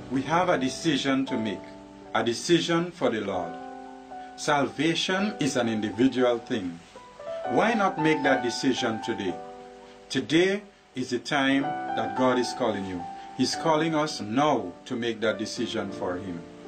We have a decision to make, a decision for the Lord. Salvation is an individual thing. Why not make that decision today? Today is the time that God is calling you. He's calling us now to make that decision for Him.